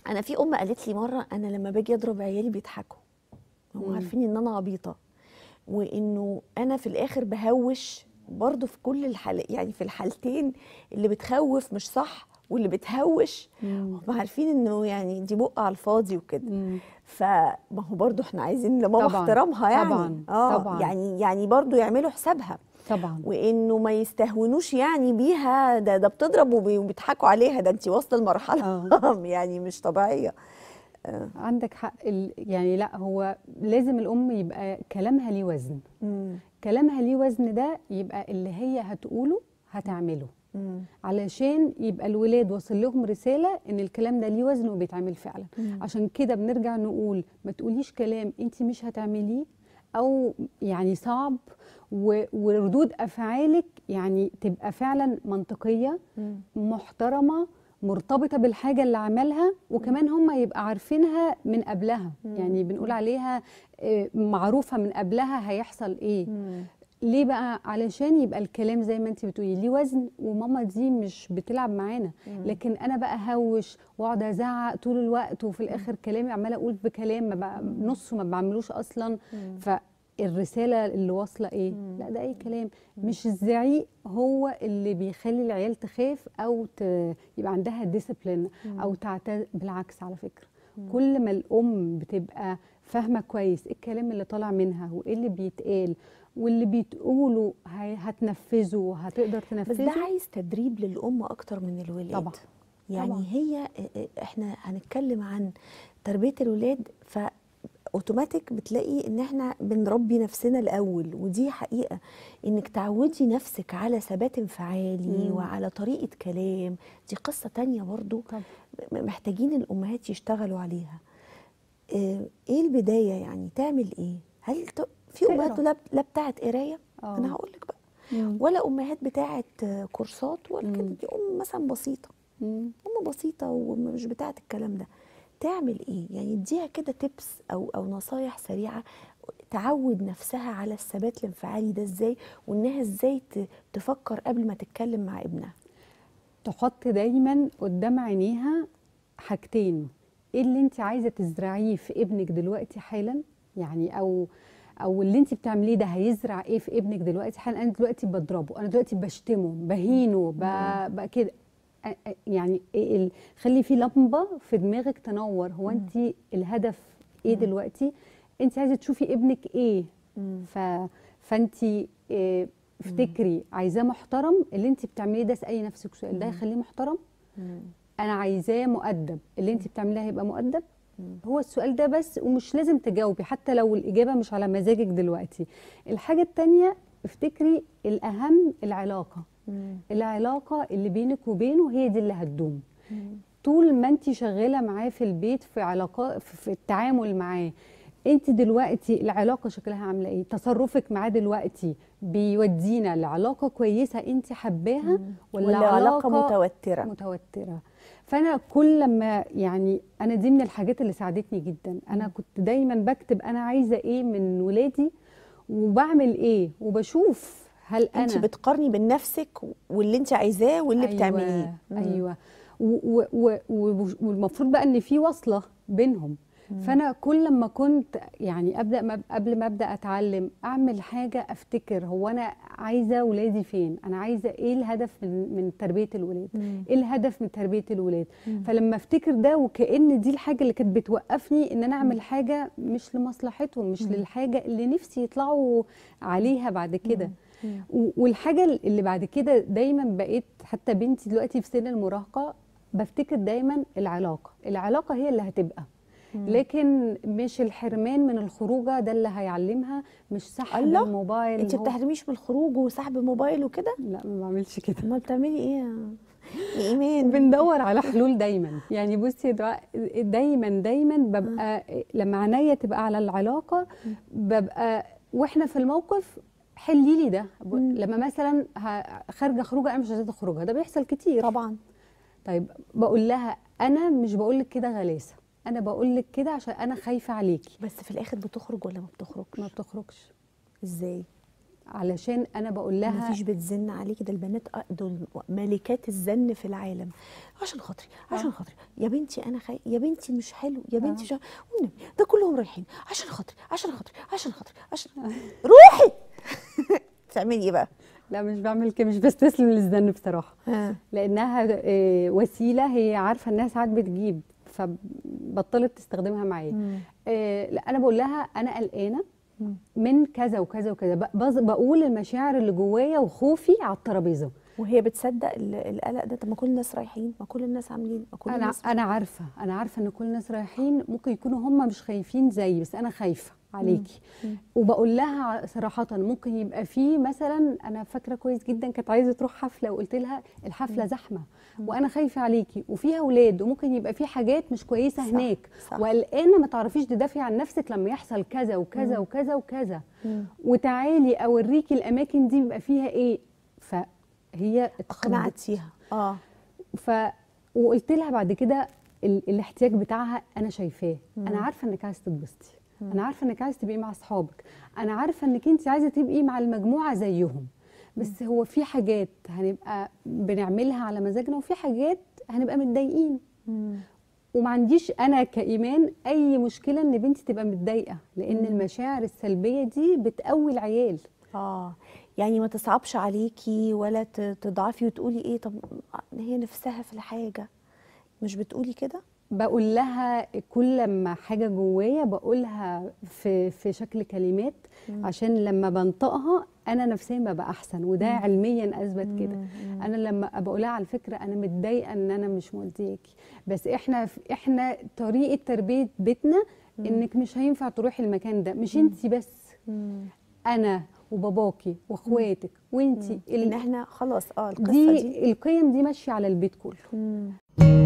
انا في ام قالت لي مره: انا لما باجي اضرب عيالي بيضحكوا، هم عارفين ان انا عبيطه، وانه انا في الاخر بهوش برضو في كل الحالات، يعني في الحالتين اللي بتخوف مش صح واللي بتهوش هم عارفين انه يعني دي بق على الفاضي وكده. فما هو برضو احنا عايزين لماما طبعا احترامها، يعني طبعا طبعا يعني برضو يعملوا حسابها، طبعا. وانه ما يستهونوش يعني بيها، ده بتضرب وبيضحكوا عليها، ده انت واصله لمرحله يعني مش طبيعيه. عندك حق. يعني لا، هو لازم الام يبقى كلامها ليه وزن. كلامها ليه وزن، ده يبقى اللي هي هتقوله هتعمله، علشان يبقى الولاد واصل لهم رساله ان الكلام ده ليه وزن وبيتعمل فعلا. عشان كده بنرجع نقول ما تقوليش كلام انت مش هتعمليه او يعني صعب، وردود افعالك يعني تبقى فعلا منطقيه محترمه مرتبطه بالحاجه اللي عملها، وكمان هم يبقى عارفينها من قبلها. يعني بنقول عليها معروفه من قبلها هيحصل ايه. ليه بقى؟ علشان يبقى الكلام زي ما انت بتقولي ليه وزن، وماما دي مش بتلعب معانا. لكن انا بقى هوش واقعد ازعق طول الوقت، وفي الاخر كلامي عماله اقول بكلام ما بقى نصه ما بعملوش اصلا. فالرساله اللي واصله ايه؟ لا، ده اي كلام. مش الزعيق هو اللي بيخلي العيال تخاف او يبقى عندها ديسيبلين او بالعكس على فكره. كل ما الام بتبقى فاهمه كويس ايه الكلام اللي طالع منها وايه اللي بيتقال واللي بتقوله هتنفذه وهتقدر تنفذه. بس ده عايز تدريب للأم أكتر من الولاد طبعا. يعني طبعا. هي احنا هنتكلم عن تربية الولاد، اوتوماتيك بتلاقي ان احنا بنربي نفسنا الاول، ودي حقيقة انك تعودي نفسك على ثبات انفعالي وعلى طريقة كلام، دي قصة تانية برضو. طبعا. محتاجين الامهات يشتغلوا عليها. ايه البداية يعني تعمل ايه؟ هل في امهات لا بتاعت قرايه، انا هقول لك بقى، ولا امهات بتاعت كورسات ولا كده، دي ام مثلا بسيطه، ام بسيطه ومش بتاعت الكلام ده، تعمل ايه؟ يعني اديها كده تيبس او نصايح سريعه تعود نفسها على الثبات الانفعالي ده ازاي، وانها ازاي تفكر قبل ما تتكلم مع ابنها. تحط دايما قدام عينيها حاجتين: ايه اللي انت عايزه تزرعيه في ابنك دلوقتي حالا، يعني او اللي انت بتعمليه ده هيزرع ايه في ابنك دلوقتي حالا. انا دلوقتي بضربه، انا دلوقتي بشتمه، بهينه، كده. يعني خلي في لمبه في دماغك تنور. هو انت الهدف ايه دلوقتي؟ انت عايزه تشوفي ابنك ايه؟ فانت افتكري عايزاه محترم، اللي انت بتعمليه ده اسالي نفسك سؤال: ده هيخليه محترم؟ انا عايزاه مؤدب، اللي انت بتعمليه هيبقى مؤدب؟ هو السؤال ده بس، ومش لازم تجاوبي حتى لو الاجابه مش على مزاجك دلوقتي. الحاجه الثانيه، افتكري الاهم العلاقه. العلاقه اللي بينك وبينه هي دي اللي هتدوم. طول ما انت شغاله معاه في البيت، في علاقات، في التعامل معاه، انت دلوقتي العلاقه شكلها عامله ايه؟ تصرفك معاه دلوقتي بيودينا لعلاقه كويسه انت حباها ولا علاقه متوتره؟ فانا كل ما يعني انا دي من الحاجات اللي ساعدتني جدا. انا كنت دايما بكتب انا عايزه ايه من ولادي وبعمل ايه، وبشوف هل انا انت بتقارني بين نفسك واللي انت عايزاه واللي بتعمليه. ايوه. والمفروض بقى ان في وصله بينهم. فانا كل ما كنت يعني قبل ما ابدا اتعلم اعمل حاجه، افتكر هو انا عايزه ولادي فين، انا عايزه ايه الهدف من تربيه الولاد، ايه الهدف من تربيه الولاد. فلما افتكر ده، وكأن دي الحاجه اللي كانت بتوقفني ان انا اعمل حاجه مش لمصلحتهم، مش للحاجه اللي نفسي يطلعوا عليها بعد كده. والحاجه اللي بعد كده دايما بقيت، حتى بنتي دلوقتي في سن المراهقه، بفتكر دايما العلاقه هي اللي هتبقى، لكن مش الحرمان من الخروجه ده اللي هيعلمها، مش سحب الموبايل. انت بتحرميش من الخروج وسحب الموبايل وكده؟ لا، ما بعملش كده. امال بتعملي ايه يا ايمان؟ بندور على حلول دايما. يعني بصي، دايما ببقى لما عينيا تبقى على العلاقه، ببقى واحنا في الموقف حلي لي ده. لما مثلا خارجه خروجه انا مش عايزه اخرجها، ده بيحصل كتير طبعا. طيب بقول لها انا مش بقول لك كده غلاسه، انا بقول لك كده عشان انا خايفه عليكي. بس في الاخر بتخرج ولا ما بتخرجش؟ ما بتخرجش. ازاي؟ علشان انا بقول لها مفيش بتزن عليكي، ده البنات دول ملكات الزن في العالم. عشان خاطري عشان خاطري يا بنتي انا يا بنتي مش حلو يا بنتي والنبي ده كلهم رايحين عشان خاطري عشان خاطري عشان خاطري عشان روحي. تعملي ايه بقى؟ لا مش بعمل كده، مش بستسلم للزن بصراحه. لانها وسيله هي عارفه انها ساعات بتجيب، فبطلت تستخدمها معايا. لا انا بقول لها انا قلقانه من كذا وكذا وكذا، بقول المشاعر اللي جوايا وخوفي على الترابيزه، وهي بتصدق القلق ده. طب ما كل الناس رايحين، ما كل الناس عاملين، ما كل الناس انا عارفه ان كل الناس رايحين، ممكن يكونوا هم مش خايفين زيي بس انا خايفه عليكي. وبقول لها صراحه ممكن يبقى في مثلا، انا فاكره كويس جدا كانت عايزه تروح حفله وقلت لها الحفله زحمه وانا خايفه عليكي وفيها اولاد وممكن يبقى في حاجات مش كويسه هناك وقلقانه ما تعرفيش تدافعي عن نفسك لما يحصل كذا وكذا وكذا وكذا، وتعالي اوريكي الاماكن دي بيبقى فيها ايه. فهي اقنعت فيها. وقلت لها بعد كده الاحتياج بتاعها انا شايفاه، انا عارفه انك عايزه تتبسطي، انا عارفه انك عايزه تبقي مع اصحابك، انا عارفه انك انت عايزه تبقي مع المجموعه زيهم، بس هو في حاجات هنبقى بنعملها على مزاجنا وفي حاجات هنبقى متضايقين. وما عنديش انا كايمان اي مشكله ان بنتي تبقى متضايقه، لان المشاعر السلبيه دي بتقوي العيال. يعني ما تصعبش عليكي ولا تضعفي وتقولي ايه طب هي نفسها في الحاجه، مش بتقولي كده؟ بقول لها كل ما حاجه جوايا بقولها في شكل كلمات عشان لما بنطقها انا نفسيا ببقى احسن، وده علميا اثبت كده. انا لما بقولها على فكره انا متضايقه ان انا مش مودياكي، بس احنا طريقه تربيه بيتنا انك مش هينفع تروحي المكان ده، مش انتي بس، انا وباباكي واخواتك وانتي ان احنا خلاص القصه دي القيم دي ماشيه على البيت كله.